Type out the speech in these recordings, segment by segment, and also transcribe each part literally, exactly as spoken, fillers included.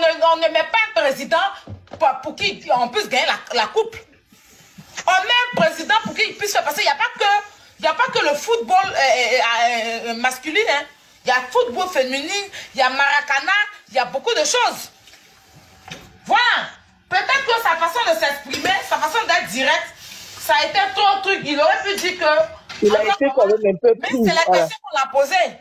ne, on ne met pas un président pour, pour qu'on puisse gagner la, la coupe. On met un président pour qu'il puisse faire passer. Il n'y a pas que, il n'y a pas que le football euh, euh, euh, masculin. Hein. Il y a le football féminin, il y a Maracana, il y a beaucoup de choses. Voilà. Peut-être que sa façon de s'exprimer, sa façon d'être direct, ça a été trop truc. Il aurait pu dire que... Il a été quand même un peu plus. Mais c'est la voilà. question qu'on a posée.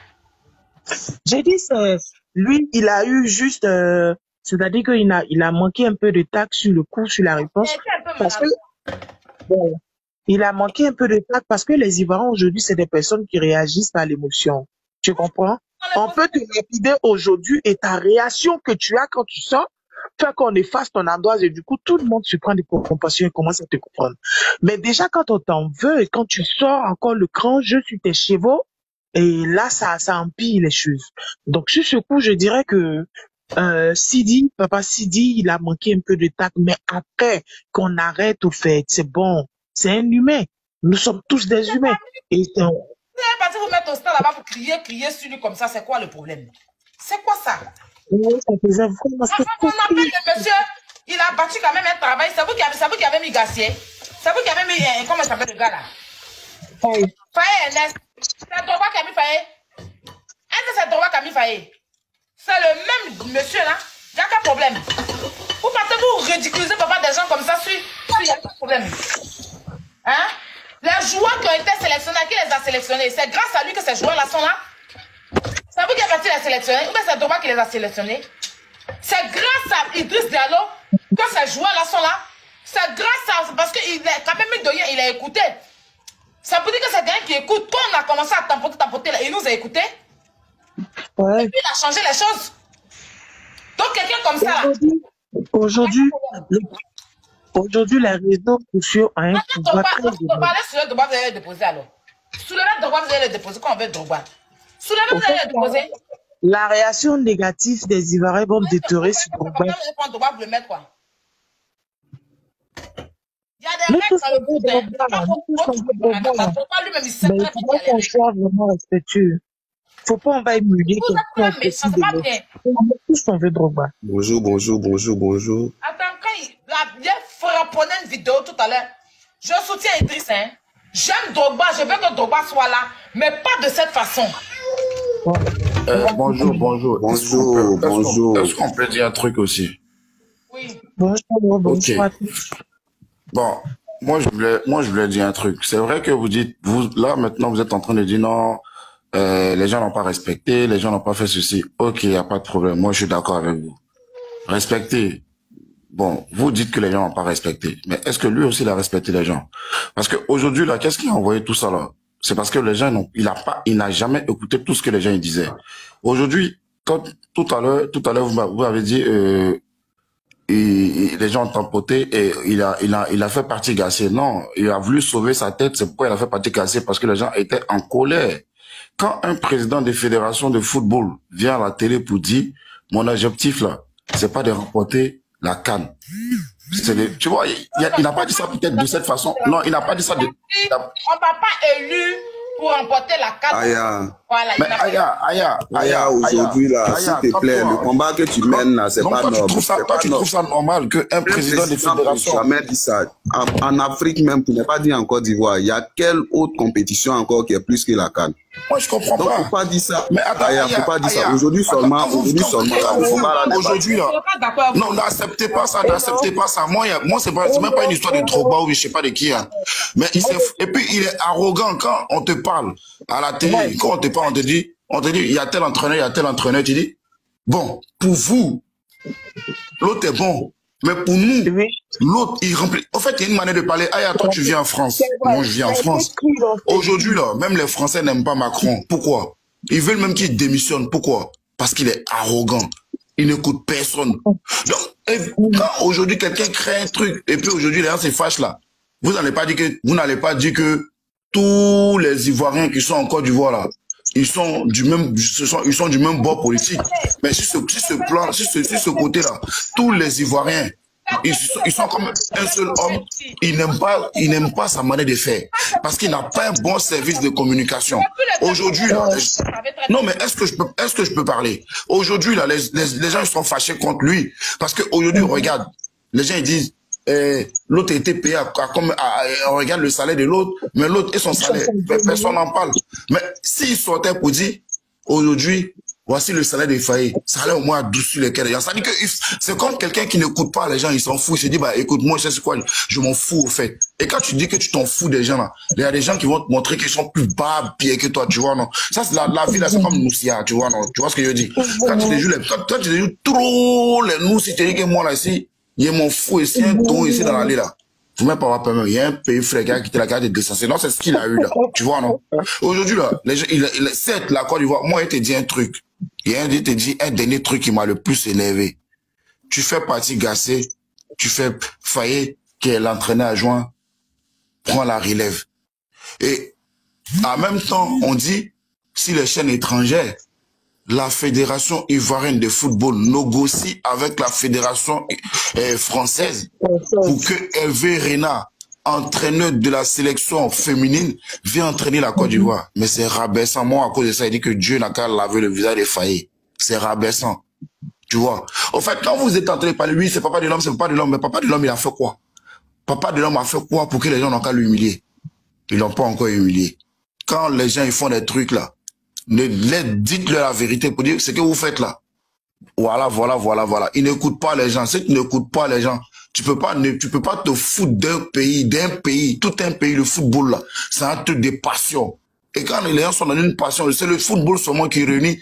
Hein? J'ai dit, lui, il a eu juste... Euh, c'est-à-dire qu'il a, il a manqué un peu de tact sur le coup, sur la réponse. Parce que, bon, il a manqué un peu de tact parce que les Ivoiriens aujourd'hui, c'est des personnes qui réagissent à l'émotion. Tu comprends? On peut te lapider aujourd'hui et ta réaction que tu as quand tu sors, fait qu'on efface ton ardoise et du coup, tout le monde se prend des compassions et commence à te comprendre. Mais déjà, quand on t'en veut et quand tu sors encore le grand jeu sur tes chevaux, et là, ça, ça empire les choses. Donc, sur ce coup, je dirais que euh, Sidi, papa Sidi, il a manqué un peu de tact, mais après qu'on arrête au fait, c'est bon, c'est un humain. Nous sommes tous des humains. Et on... Vous allez partir vous mettre au stade là-bas pour crier, crier sur lui comme ça, c'est quoi le problème? C'est quoi ça? Oui, ça faisait vraiment... Enfin, on appelle le monsieur, il a battu quand même un travail, c'est vous qui avez, c'est vous qui avez mis Gassier, c'est vous qui avez mis, euh, comment s'appelle le gars là? Faye. Faye Ernest, c'est Drogba qui a mis Faye. Est-ce que c'est Drogba qui a mis Faye? C'est le même monsieur là, il n'y a qu'un problème. Vous partez vous ridiculiser papa des gens comme ça, sur, il n'y a pas de problème. Hein? Les joueurs qui ont été sélectionnés, qui les a sélectionnés? C'est grâce à lui que ces joueurs-là sont là. C'est vous qui avez parti les sélectionner, ou bien c'est Drogba qui les a sélectionnés? C'est grâce à Idriss Diallo que ces joueurs-là sont là. C'est grâce à... Parce qu'il a quand même mis il a écouté. Ça veut dire que c'est quelqu'un qui écoute. Quand on a commencé à tampoter, tampoter, il nous a écouté. Ouais. Et puis il a changé les choses. Donc quelqu'un comme ça là. Aujourd'hui, aujourd'hui, les réseaux sociaux ont un pouvoir très grand. Vous parlez sur le Drogba, vous allez le déposer alors. Sur le Drogba, vous allez le déposer quand on veut Drogba. Sur le vous allez le déposer. La réaction négative des Ivoiriens vont déterrer sur Drogba. Vous le mettre quoi? Il y a des règles dans le foot. Drogba lui-même, il sait très bien qu'il y a des règles. Soit vraiment respectueux. Faut pas envahir Mulier quelqu'un qui ça va bien. Tous on veut Drogba. Bonjour, bonjour, bonjour, bonjour. Attends, quand il a bien frappé une vidéo tout à l'heure, je soutiens Idriss, hein. J'aime Drogba, je veux que Drogba soit là, mais pas de cette façon. Euh, bonjour, bonjour. Bonjour, bonjour. Est-ce qu'on peut dire un truc aussi? Oui. Bonjour, bonjour. Okay. Bon, moi je voulais, moi je voulais dire un truc. C'est vrai que vous dites, vous là maintenant vous êtes en train de dire non, euh, les gens n'ont pas respecté, les gens n'ont pas fait ceci. Ok, y a pas de problème. Moi je suis d'accord avec vous. Respecter. Bon, vous dites que les gens n'ont pas respecté, mais est-ce que lui aussi il a respecté les gens? Parce que aujourd'hui là, qu'est-ce qui a envoyé tout ça là? C'est parce que les gens n'ont, il a pas, il n'a jamais écouté tout ce que les gens ils disaient. Aujourd'hui, quand tout à l'heure, tout à l'heure vous m'avez dit. Euh, Et, et les gens ont tampoté et il a, il a, il a fait partie Gassier. Non, il a voulu sauver sa tête. C'est pourquoi il a fait partie Gassier, parce que les gens étaient en colère. Quand un président de fédération de football vient à la télé pour dire, mon objectif là, c'est pas de remporter la CAN. C'est de, tu vois, il, il n'a pas dit ça peut-être de cette façon. Non, il n'a pas dit ça de... On ne va pas élu pour remporter la CAN. Aya. Voilà, mais Aya, Aya, Aya, aujourd'hui là, s'il te plaît, le combat que tu mènes là, c'est pas normal. Toi, tu trouves ça normal qu'un président de fédération... jamais dit ça. En, en Afrique même, pour ne pas dire en Côte d'Ivoire, il y a quelle autre compétition encore qui est plus que la CAN? Moi, je comprends Donc, pas. faut pas dire ça. Mais attends, Aya, faut pas dire ça. Aujourd'hui seulement, aujourd'hui seulement, le combat là, aujourd'hui là. Non, n'acceptez pas ça, n'acceptez pas ça. Moi, moi, c'est pas, c'est même pas une histoire de Drogba ou je sais pas de qui, hein. Mais il s'est, et puis il est arrogant quand on te parle à la télé, quand on te parle, on te dit, on te dit, il y a tel entraîneur, il y a tel entraîneur, tu dis, bon, pour vous, l'autre est bon. Mais pour nous, l'autre, il remplit. En fait, il y a une manière de parler. Ah, toi, tu viens en France. Moi, je viens en France. Aujourd'hui, là, même les Français n'aiment pas Macron. Pourquoi? Ils veulent même qu'il démissionne. Pourquoi? Parce qu'il est arrogant. Il n'écoute personne. Donc, quand aujourd'hui, quelqu'un crée un truc, et puis aujourd'hui, les gens se fâchent là, vous n'allez pas dire que, vous n'allez pas dire que tous les Ivoiriens qui sont en Côte d'Ivoire là, ils sont du même, ils sont, ils sont du même bord politique. Mais sur ce, sur ce plan, sur ce, sur ce côté-là, tous les Ivoiriens ils sont, ils sont comme un seul homme. Ils n'aiment pas, ils n'aiment pas sa manière de faire. Parce qu'il n'a pas un bon service de communication. Aujourd'hui, là, les... non, mais est-ce que je peux, est-ce que je peux parler? Aujourd'hui, là, les, les, les gens sont fâchés contre lui. Parce qu'aujourd'hui, regarde, les gens, ils disent, Eh, l'autre a été payé à, à, à, à, on regarde le salaire de l'autre, mais l'autre et son salaire, personne n'en parle. Mais s'il sortait pour dire, aujourd'hui, voici le salaire des faillis, ça allait au moins adoucir les cœurs des gens. Ça dit que c'est comme quelqu'un qui n'écoute pas les gens, il s'en fout, il se dit, bah, écoute, moi, je sais quoi, je m'en fous, au fait. Et quand tu dis que tu t'en fous des gens, là, il y a des gens qui vont te montrer qu'ils sont plus bas, pieds que toi, tu vois, non. Ça, c'est la, la vie, là, c'est comme Noussia, tu vois, non. Tu vois ce que je dis? Quand tu te joues les, quand, quand tu te joues trop les nous, si tu dis que moi, là, ici, il y a mon fou ici, un ton ici dans l'allée là. Vous m'avez pas avoir peur, il y a un pays frère qui a quitté la carte de décensé. Non, c'est ce qu'il a eu là. Tu vois, non? Aujourd'hui là, les gens, il, il, certes, la Côte d'Ivoire, moi, il te dit un truc. Il y a un, il te dit un dernier truc qui m'a le plus énervé. Tu fais partie Gassé, tu fais Faye, qui est l'entraîneur adjoint, prends la relève. Et, en même temps, on dit, si les chaînes étrangères, la fédération ivoirienne de football négocie avec la fédération euh, française pour que Hervé Renard, entraîneur de la sélection féminine, vienne entraîner la Côte d'Ivoire. Mais c'est rabaissant. Moi, à cause de ça, il dit que Dieu n'a qu'à laver le visage des faillis. C'est rabaissant. Tu vois. En fait, quand vous êtes entraîné par lui, c'est papa de l'homme, c'est papa de l'homme. Mais papa de l'homme, il a fait quoi? Papa de l'homme a fait quoi pour que les gens n'ont qu'à l'humilier? Ils l'ont pas encore humilié. Quand les gens ils font des trucs là, ne dites-leur la vérité pour dire ce que vous faites là. Voilà, voilà, voilà, voilà. Ils n'écoutent pas les gens. Si tu n'écoutes pas les gens, tu peux pas, ne, tu peux pas te foutre d'un pays, d'un pays, tout un pays, le football là. C'est un truc de passion. Et quand les gens sont dans une passion, c'est le football seulement qui réunit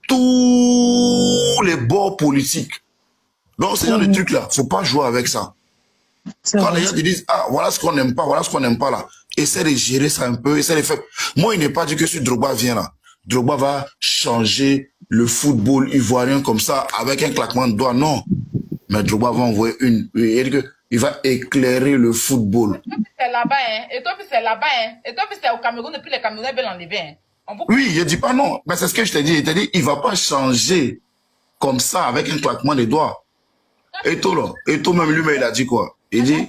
tous les bords politiques. Donc, ce genre de trucs là, faut pas jouer avec ça. Quand les gens te disent, ah, voilà ce qu'on n'aime pas, voilà ce qu'on n'aime pas là. Essaie de gérer ça un peu, essaie de faire. Moi, il n'est pas dit que si Drogba vient là, Drogba va changer le football ivoirien comme ça, avec un claquement de doigts, non. Mais Drogba va envoyer une, il va éclairer le football. C'est là-bas, hein. Et toi, c'est là-bas, hein. Et toi, c'est au Cameroun, et puis les Camerounais veulent l'enlever, hein. Peut... Oui, je dis pas non. Mais c'est ce que je t'ai dit. Je t'ai dit, il va pas changer comme ça, avec un claquement de doigts. Et toi, là, et toi, même lui, mais il a dit quoi? Il dit,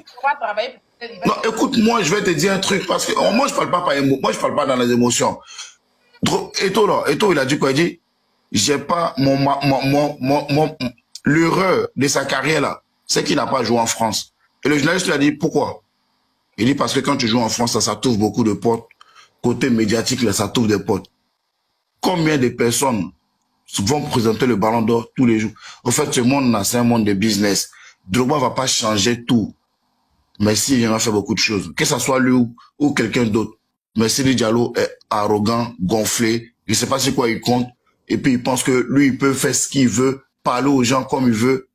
non, écoute, moi, je vais te dire un truc, parce que oh, moi, je parle pas par émo... moi, je parle pas dans les émotions. Eto là, Eto il a dit quoi? Il dit, j'ai pas mon, mon, mon, mon, mon l'erreur de sa carrière là, c'est qu'il n'a pas joué en France. Et le journaliste lui a dit pourquoi? Il dit parce que quand tu joues en France, ça, ça t'ouvre beaucoup de portes. Côté médiatique là, ça t'ouvre des portes. Combien de personnes vont présenter le ballon d'or tous les jours? En fait, ce monde là, c'est un monde de business. Drogba va pas changer tout. Mais s'il vient faire beaucoup de choses, que ce soit lui ou, ou quelqu'un d'autre. Mais Sidi Diallo est arrogant, gonflé, je ne sais pas c'est quoi il compte, et puis il pense que lui, il peut faire ce qu'il veut, parler aux gens comme il veut.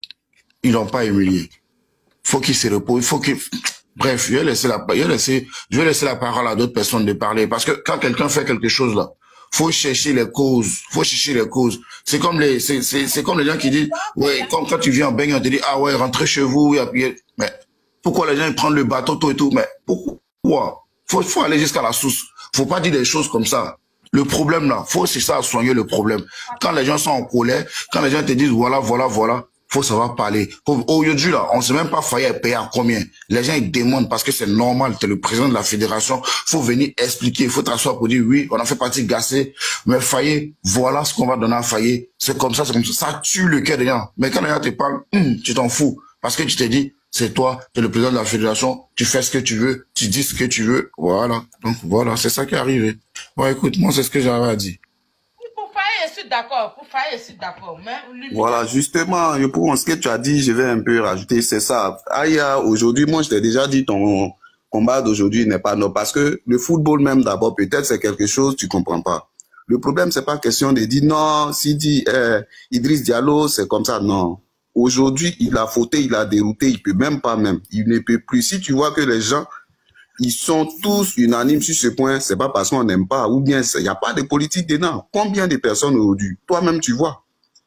Ils l'ont pas humilié. Faut qu'il se repose, il faut qu'il... Bref, je vais laisser la, je vais laisser, je vais laisser la parole à d'autres personnes de parler, parce que quand quelqu'un fait quelque chose là, faut chercher les causes, faut chercher les causes. C'est comme les, c'est, c'est, c'est comme les gens qui disent, ouais, comme quand tu viens en baigne, on te dit, ah ouais, rentrez chez vous, et puis, mais pourquoi les gens ils prennent le bateau, tout et tout, mais pourquoi? Faut, faut aller jusqu'à la source. Faut pas dire des choses comme ça. Le problème là, faut c'est ça soigner le problème. Quand les gens sont en colère, quand les gens te disent voilà, voilà, voilà, faut savoir parler. Aujourd'hui là, on sait même pas Faye payer à combien. Les gens ils demandent parce que c'est normal, t'es le président de la fédération, faut venir expliquer, faut t'asseoir pour dire oui, on a fait partie Gassé, mais Faye, voilà ce qu'on va donner à Faye. C'est comme ça, c'est comme ça. Ça tue le cœur des gens. Mais quand les gens te parlent, hum, tu t'en fous. Parce que tu t'es dit, c'est toi, tu es le président de la fédération, tu fais ce que tu veux, tu dis ce que tu veux, voilà. Donc voilà, c'est ça qui est arrivé. Bon, écoute, moi, c'est ce que j'avais à dire. Pour Faye, je suis d'accord, pour Faye, je suis d'accord. Mais lui... Voilà, justement, pour ce que tu as dit, je vais un peu rajouter, c'est ça. Aya, aujourd'hui, moi, je t'ai déjà dit, ton combat d'aujourd'hui n'est pas non, parce que le football même, d'abord, peut-être c'est quelque chose, tu comprends pas. Le problème, c'est pas question de dire, non, si dit, euh, Idriss Diallo, c'est comme ça, non. Aujourd'hui, il a fauté, il a dérouté, il peut même pas même. Il ne peut plus. Si tu vois que les gens, ils sont tous unanimes sur ce point, c'est pas parce qu'on n'aime pas, ou bien il n'y a pas de politique dedans. Combien de personnes aujourd'hui? Toi-même, tu vois.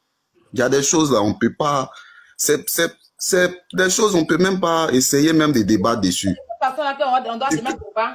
Il y a des choses là, on peut pas, c'est, c'est, c'est des choses, on peut même pas essayer même de débattre dessus. On doit se mettre au bas.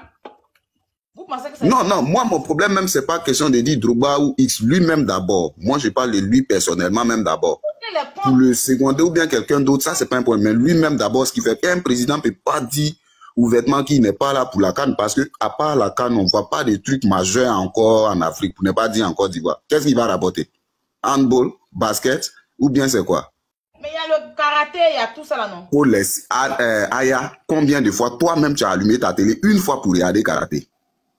Vous pensez que non, non, moi, mon problème même, c'est pas question de dire Drogba ou X, lui-même d'abord. Moi, je parle de lui personnellement même d'abord. pour le seconder ou bien quelqu'un d'autre, ça c'est pas un problème. Mais lui-même d'abord, ce qui fait qu'un président ne peut pas dire ouvertement qu'il n'est pas là pour la CAN, parce que à part la CAN, on ne voit pas des trucs majeurs encore en Afrique, pour ne pas dire en Côte d'Ivoire. Qu'est-ce qu'il va rapporter? Handball, basket, ou bien c'est quoi? Mais il y a le karaté, il y a tout ça là, non? Oh, les, euh, Aya, combien de fois toi-même tu as allumé ta télé une fois pour regarder karaté?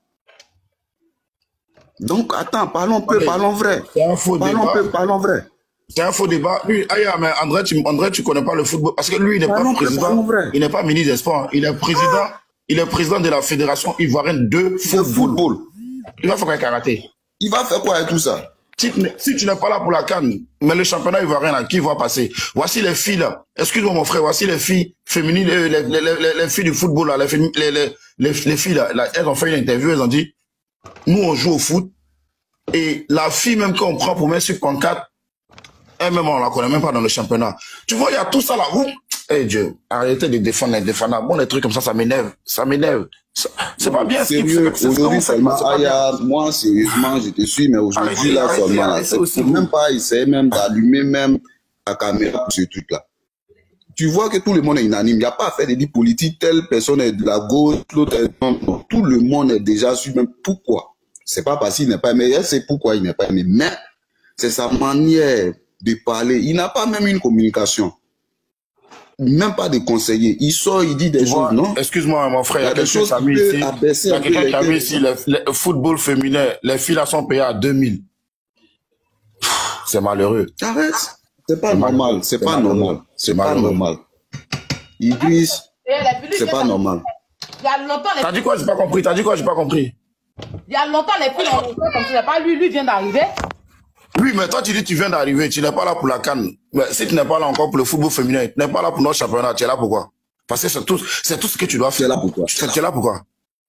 Donc, attends, parlons peu, parlons vrai. C'est un faux parlons débat. peu, parlons vrai. C'est un faux débat. Lui, Aya, mais André, tu, André, tu connais pas le football. Parce que lui, il n'est pas président. Il n'est pas ministre des Sports. Il est président. Ah. Il est président de la Fédération ivoirienne de football. football. Il va faire un karaté. Il va faire quoi avec tout ça? Si, si tu n'es pas là pour la CAN, mais le championnat ivoirien, là, qui va passer? Voici les filles, là. Excuse-moi, mon frère, voici les filles féminines, les, les, les, les, les filles du football, là, les, les, les, les, les filles, là, là, elles ont fait une interview, elles ont dit, nous, on joue au foot, et la fille, même qu'on prend pour mettre sur quatre, elle-même, on la connaît même pas dans le championnat. Tu vois, il y a tout ça, là. Eh hey Dieu, arrêtez de défendre les défendables. Bon, les trucs comme ça, ça m'énerve. Ça m'énerve. C'est pas bien. Sérieux, aujourd'hui seulement, Aya, moi, sérieusement, je te suis, mais aujourd'hui, là, seulement, là, c'est même pas essayer même d'allumer même la caméra pour ce truc-là. Tu vois que tout le monde est unanime. Il n'y a pas à faire des dits politiques. Telle personne est de la gauche, l'autre est... Non, non. Tout le monde est déjà su même pourquoi. C'est pas parce qu'il n'est pas aimé. C'est pourquoi il n'est pas aimé. Mais c'est sa manière de parler. Il n'a pas même une communication. Même pas de conseiller. Il sort, il dit des choses, non? Excuse-moi, mon frère, il y a quelque chose qui a mis ici. Il y a quelqu'un qui a mis ici, le, le football féminin, les filles là sont payées à deux mille. C'est malheureux. Arrête. C'est pas normal. C'est pas normal. C'est pas normal. Idriss, c'est pas normal. Il y a longtemps, les... T'as dit quoi? J'ai pas compris. T'as dit quoi? J'ai pas compris. Il y a longtemps, les filles ont comme ça. Pas lui, lui vient d'arriver. Oui, mais toi, tu dis que tu viens d'arriver, tu n'es pas là pour la CAN. Mais si tu n'es pas là encore pour le football féminin, tu n'es pas là pour notre championnat, tu es là pourquoi? Parce que c'est tout, c'est tout ce que tu dois faire. Tu es là pourquoi? Tu es là pourquoi?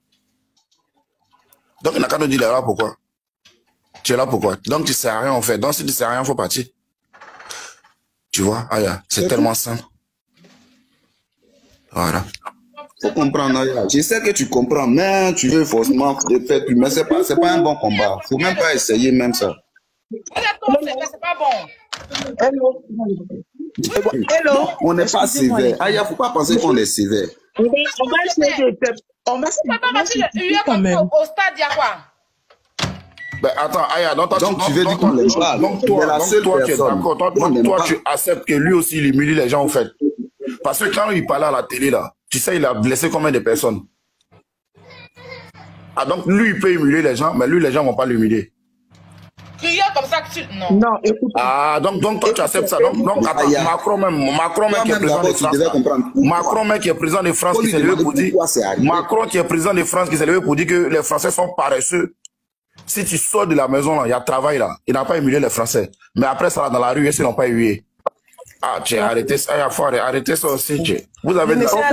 Donc, il n'a qu'à nous dire là pourquoi. Tu es là pourquoi? Donc, tu ne sais rien en fait. Donc, si tu ne sais rien, il faut partir. Tu vois, Aya, c'est tellement simple. Voilà. Faut comprendre, Aya. Je sais que tu comprends, mais tu veux forcément faire plus. Mais ce n'est pas, c'est pas un bon combat. Il ne faut même pas essayer même ça. C'est pas bon. Hello. Hello. On n'est pas sévère. Aya, faut pas penser qu'on est sévère. On va essayer de... On va essayer quand même. Au stade, il y a quoi? Ben attends, Aya, donc, toi, donc tu, tu veux dire qu'on les parle. Donc toi, la seule toi, tu es d'accord. Toi, toi, toi tu acceptes que lui aussi, il humilie les gens, en fait. Parce que quand il parlait à la télé, là, tu sais, il a blessé combien de personnes? Ah, donc lui, il peut humilier les gens, mais lui, les gens ne vont pas l'humilier. Crier comme ça que tu... Non. Non, écoute. Ah, donc, donc toi, tu acceptes ça. Donc, donc attends, Macron même, Macron même qui est président de France. Macron même qui est président de France qui s'est levé pour dire... Macron qui est président de France qui s'est levé pour dire que les Français sont paresseux. Si tu sors de la maison, là, il y a travail, là. Il n'a pas humilié les Français. Mais après ça, là, dans la rue, ils n'ont pas humilié. Ah, tu as arrêté ça, arrêtez ça aussi, tu. Vous avez des enfants.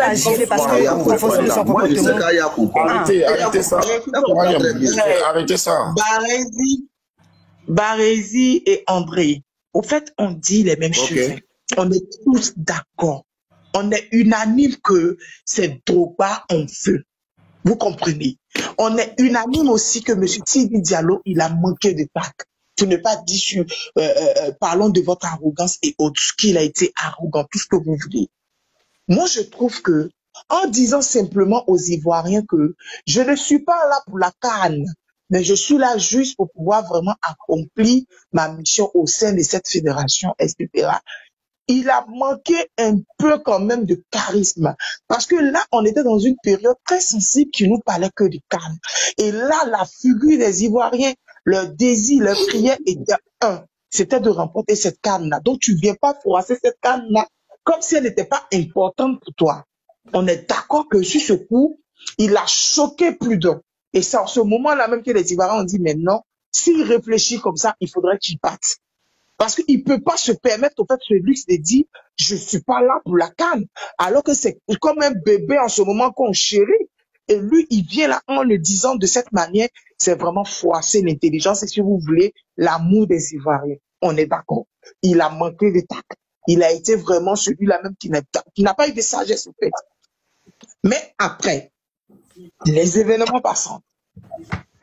Moi, je sais qu'Aya comprend. Arrêtez, arrêtez ça. Arrêtez ça. Barézy, Barézy et André, au fait, on dit les mêmes choses. On est tous d'accord. On est unanime que c'est Drogba en feu. Vous comprenez? On est unanime aussi que M. Sidi Diallo, il a manqué de tact. Pour ne pas dire sur, euh, euh, parlons de votre arrogance et autres, qu'il a été arrogant, tout ce que vous voulez. Moi, je trouve que, en disant simplement aux Ivoiriens que je ne suis pas là pour la CAN, mais je suis là juste pour pouvoir vraiment accomplir ma mission au sein de cette fédération, et cetera. Il a manqué un peu quand même de charisme. Parce que là, on était dans une période très sensible qui nous parlait que de CAN. Et là, la figure des Ivoiriens, leur désir, leur prière était un. C'était de remporter cette CAN-là. Donc, tu viens pas froisser cette CAN-là comme si elle n'était pas importante pour toi. On est d'accord que sur ce coup, il a choqué plus d'un. Et c'est en ce moment-là même que les Ivoiriens ont dit, mais non, s'il réfléchit comme ça, il faudrait qu'il parte. Parce qu'il ne peut pas se permettre, au fait, ce luxe de dire, je ne suis pas là pour la CAN. Alors que c'est comme un bébé en ce moment qu'on chérit. Et lui, il vient là en le disant de cette manière, c'est vraiment froisser l'intelligence et si vous voulez, l'amour des Ivoiriens. On est d'accord. Il a manqué de tact. Il a été vraiment celui-là même qui n'a pas eu de sagesse, au fait. Mais après, les événements passants,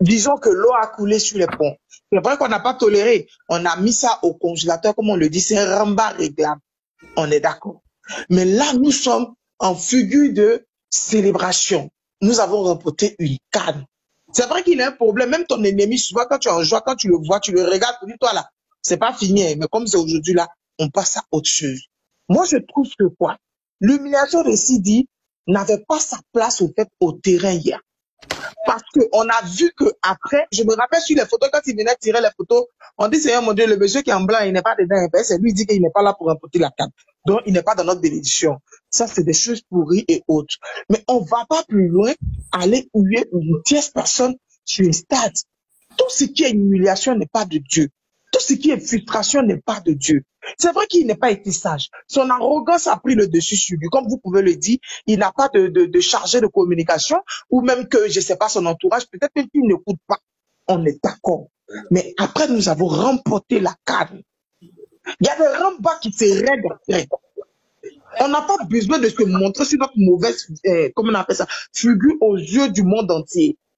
disons que l'eau a coulé sur les ponts. C'est vrai qu'on n'a pas toléré. On a mis ça au congélateur, comme on le dit, c'est un rembat réglable. On est d'accord. Mais là, nous sommes en figure de célébration. Nous avons remporté une canne. C'est vrai qu'il y a un problème. Même ton ennemi, souvent, quand tu es en joie, quand tu le vois, tu le regardes, tu dis, toi là, c'est pas fini. Mais comme c'est aujourd'hui là, on passe à autre chose. Moi, je trouve que quoi? L'humiliation de Sidi n'avait pas sa place au fait au terrain hier. Parce qu'on a vu que après, je me rappelle sur les photos, quand il venait tirer les photos, on dit, Seigneur mon Dieu, le monsieur qui est en blanc, il n'est pas dedans. C'est lui qui dit qu'il n'est pas là pour remporter la canne. Donc, il n'est pas dans notre bénédiction. Ça, c'est des choses pourries et autres. Mais on va pas plus loin, aller huer une tierce personne sur un stade. Tout ce qui est humiliation n'est pas de Dieu. Tout ce qui est frustration n'est pas de Dieu. C'est vrai qu'il n'est pas été sage. Son arrogance a pris le dessus sur lui. Comme vous pouvez le dire, il n'a pas de, de, de chargé de communication ou même que, je sais pas, son entourage, peut-être même qu'il n'écoute pas. On est d'accord. Mais après, nous avons remporté la canne. Il y a des rembats qui se raident après. On n'a pas besoin de se montrer sur notre mauvaise, euh, comment on appelle ça, figure aux yeux du monde entier.